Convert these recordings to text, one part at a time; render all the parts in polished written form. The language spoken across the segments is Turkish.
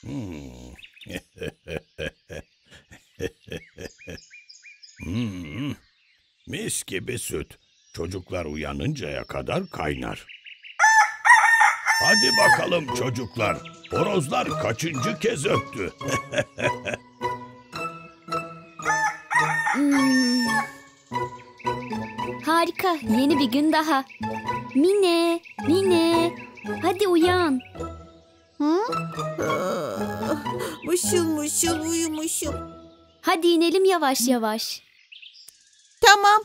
Hmm, mis gibi süt. Çocuklar uyanıncaya kadar kaynar. Hadi bakalım çocuklar. Horozlar kaçıncı kez öttü? Harika, yeni bir gün daha. Mine, Mine, hadi uyan. Mışıl mışıl uyumuşum. Hadi inelim yavaş yavaş. Tamam.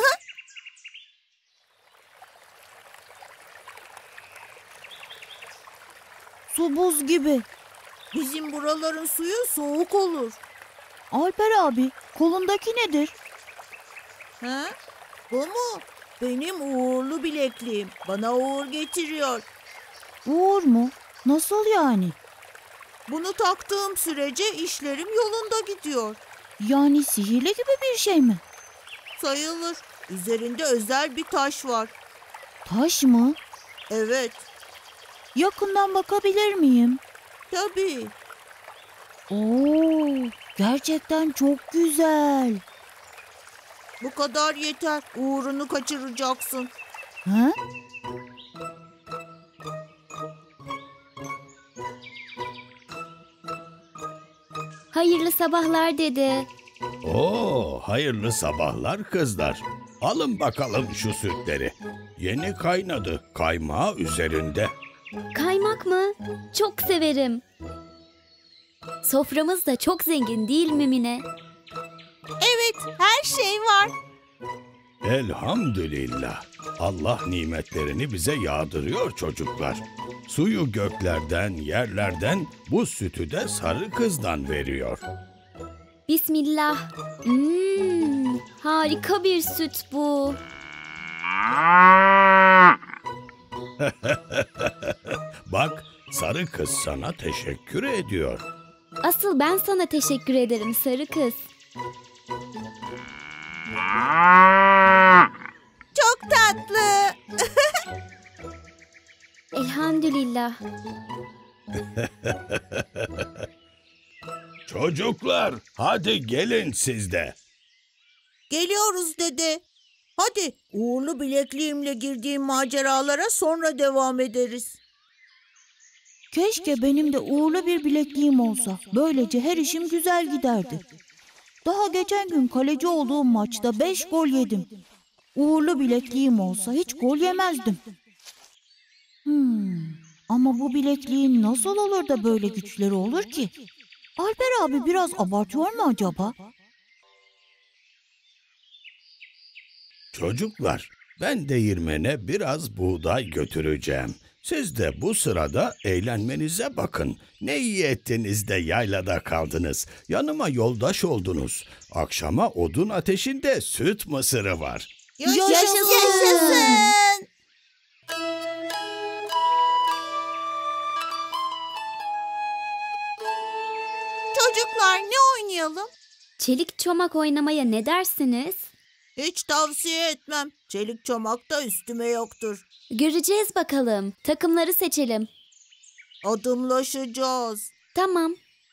Su buz gibi. Bizim buraların suyu soğuk olur. Alper abi, kolundaki nedir? Ha? Bu mu? Benim uğurlu bilekliğim. Bana uğur getiriyor. Uğur mu? Nasıl yani? Bunu taktığım sürece işlerim yolunda gidiyor. Yani sihirli gibi bir şey mi? Sayılır. Üzerinde özel bir taş var. Taş mı? Evet, Yakından bakabilir miyim? tabii. Oo, gerçekten çok güzel. Bu kadar yeter. Uğurunu kaçıracaksın. Ha? Hayırlı sabahlar dede. Oo, hayırlı sabahlar kızlar. Alın bakalım şu sütleri. Yeni kaynadı, kaymağı üzerinde. Kaymak mı? Çok severim. Soframız da çok zengin değil mi Mine? Evet, her şey var. Elhamdülillah. Allah nimetlerini bize yağdırıyor çocuklar. Suyu göklerden, yerlerden, bu sütü de sarı kızdan veriyor. Bismillah. Harika bir süt bu. Bak, sarı kız sana teşekkür ediyor. Asıl ben sana teşekkür ederim sarı kız. Çok tatlı. Elhamdülillah. Çocuklar, hadi gelin siz de. Geliyoruz dede. Hadi uğurlu bilekliğimle girdiğim maceralara sonra devam ederiz. Keşke benim de uğurlu bir bilekliğim olsa. Böylece her işim güzel giderdi. Daha geçen gün kaleci olduğum maçta 5 gol yedim. Uğurlu bilekliğim olsa hiç gol yemezdim. Ama bu bilekliğin nasıl olur da böyle güçleri olur ki? Alper abi biraz abartıyor mu acaba? Çocuklar, ben değirmene biraz buğday götüreceğim. Siz de bu sırada eğlenmenize bakın. Ne iyi ettiniz de yaylada kaldınız. Yanıma yoldaş oldunuz. Akşama odun ateşinde süt mısırı var. Yaşasın. Çocuklar ne oynayalım? Çelik çomak oynamaya ne dersiniz? Hiç tavsiye etmem. Çelik çomak da üstüme yoktur. Göreceğiz bakalım. Takımları seçelim. Adımlaşacağız. Tamam.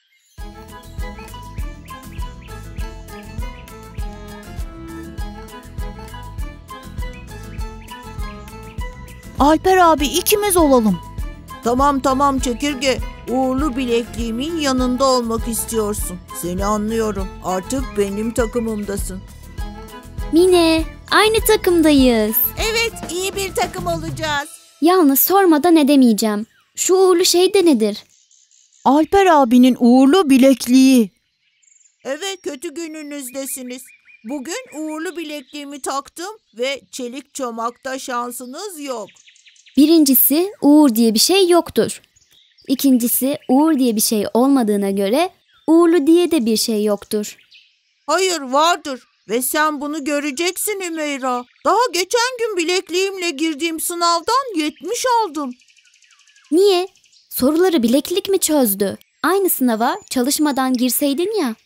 Alper abi ikimiz olalım. Tamam çekirge. Uğurlu bilekliğimin yanında olmak istiyorsun. Seni anlıyorum. Artık benim takımımdasın. Mine, aynı takımdayız. Evet, iyi bir takım olacağız. Yalnız sormadan edemeyeceğim. Şu uğurlu şey de nedir? Alper abinin uğurlu bilekliği. Evet, kötü gününüzdesiniz. Bugün uğurlu bilekliğimi taktım ve çelik çomakta şansınız yok. Birincisi uğur diye bir şey yoktur. İkincisi uğur diye bir şey olmadığına göre uğurlu diye de bir şey yoktur. Hayır, vardır. Ve sen bunu göreceksin Hümeyra. Daha geçen gün bilekliğimle girdiğim sınavdan 70 aldım. Niye? Soruları bileklik mi çözdü? Aynı sınava çalışmadan girseydin ya.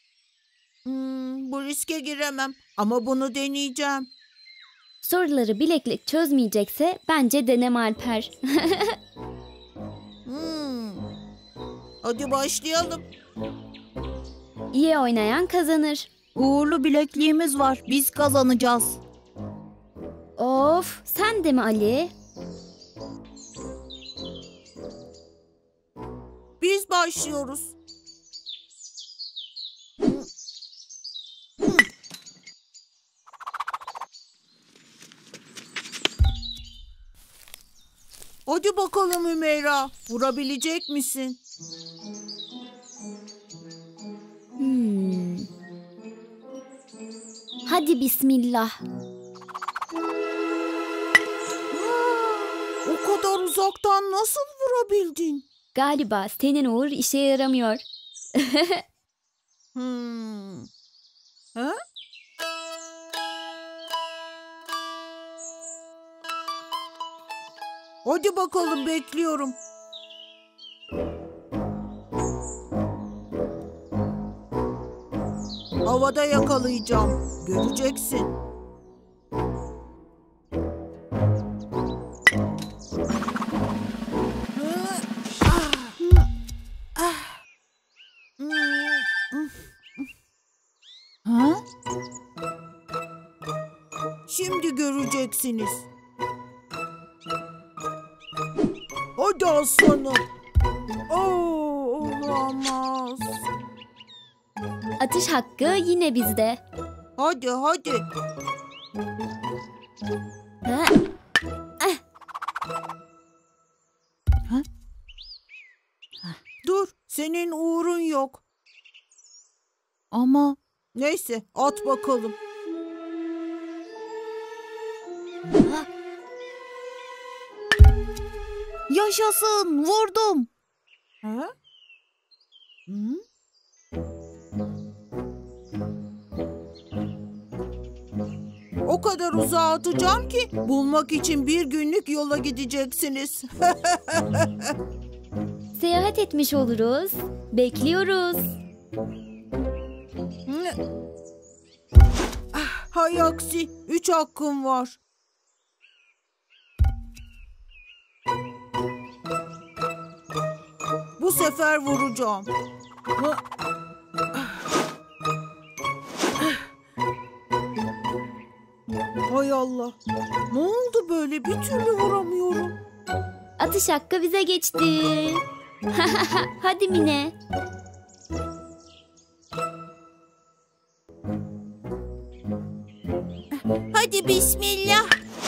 Bu riske giremem ama bunu deneyeceğim. Soruları bileklik çözmeyecekse bence denem Alper. Hadi başlayalım. İyi oynayan kazanır. Uğurlu bilekliğimiz var. Biz kazanacağız. Of, sen de mi Ali? Biz başlıyoruz. Hadi bakalım Hümeyra, vurabilecek misin? Hadi bismillah. O kadar uzaktan nasıl vurabildin? Galiba senin Uğur işe yaramıyor. Ha? Hadi bakalım, bekliyorum. Havada yakalayacağım. Göreceksin. Ha? Şimdi göreceksiniz. Hadi aslanım. Olamaz. Atış hakkı yine bizde. Hadi. Ha? Dur, senin uğrun yok. Ama Neyse, at bakalım. yaşasın, vurdum. Ha? O kadar uzağa atacağım ki bulmak için bir günlük yola gideceksiniz. Seyahat etmiş oluruz. Bekliyoruz. Hay aksi, 3 hakkım var. Bu sefer vuracağım. Hay Allah. Ne oldu böyle? Bir türlü vuramıyorum. Atış hakkı bize geçti. Hadi Mine. Hadi bismillah.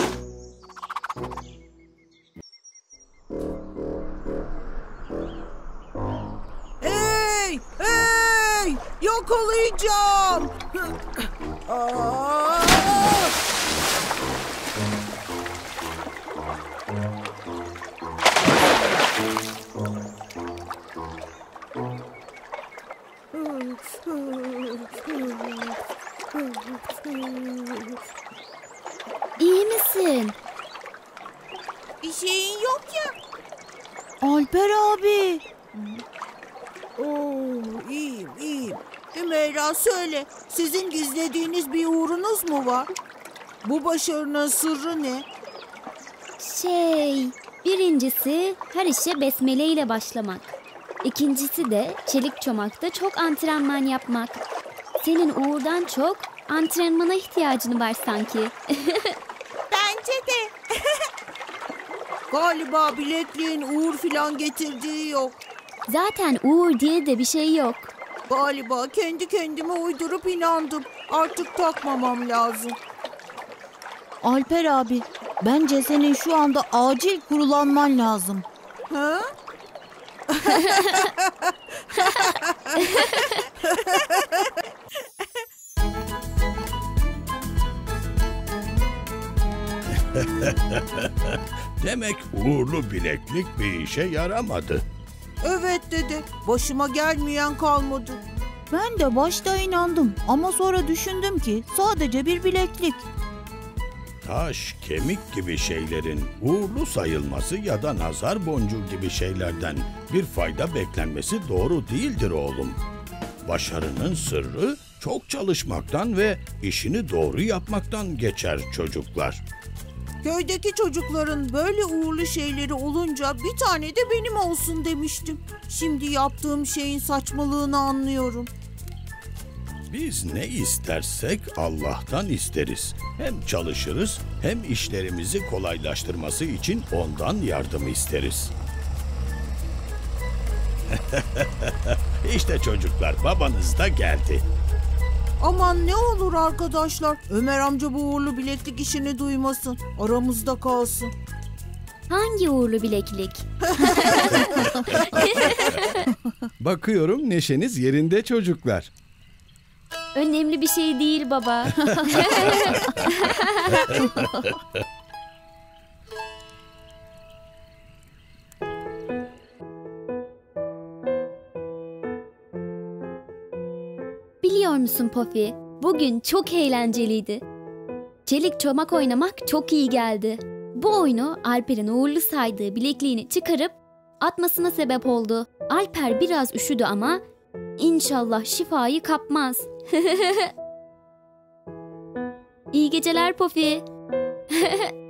Hey! Yakalayacağım. Aa! İyi misin? Bir şeyin yok ya. Alper abi. İyiyim. Hümeyra, söyle, sizin gizlediğiniz bir uğrunuz mu var? Bu başarının sırrı ne? Birincisi her işe besmele ile başlamak. İkincisi de çelik çomakta çok antrenman yapmak. Senin Uğur'dan çok antrenmana ihtiyacın var sanki. Bence de. Galiba bilekliğin uğur filan getirdiği yok. Zaten Uğur diye de bir şey yok. Galiba kendi kendime uydurup inandım. Artık takmamam lazım. Alper abi, bence senin şu anda acil kurulanman lazım. Ha? Demek uğurlu bileklik bir işe yaramadı. Evet dede. Başıma gelmeyen kalmadı. Ben de başta inandım ama sonra düşündüm ki sadece bir bileklik. Taş, kemik gibi şeylerin uğurlu sayılması ya da nazar boncuğu gibi şeylerden bir fayda beklenmesi doğru değildir oğlum. Başarının sırrı çok çalışmaktan ve işini doğru yapmaktan geçer çocuklar. Köydeki çocukların böyle uğurlu şeyleri olunca bir tane de benim olsun demiştim. Şimdi yaptığım şeyin saçmalığını anlıyorum. Biz ne istersek Allah'tan isteriz. Hem çalışırız hem işlerimizi kolaylaştırması için ondan yardım isteriz. İşte çocuklar, babanız da geldi. Aman ne olur arkadaşlar, Ömer amca bu uğurlu bileklik işini duymasın. Aramızda kalsın. Hangi uğurlu bileklik? Bakıyorum neşeniz yerinde çocuklar. Önemli bir şey değil baba. Biliyor musun Pofi? Bugün çok eğlenceliydi. Çelik çomak oynamak çok iyi geldi. Bu oyunu Alper'in uğurlu saydığı bilekliğini çıkarıp atmasına sebep oldu. Alper biraz üşüdü ama İnşallah şifayı kapmaz. İyi geceler Pofi.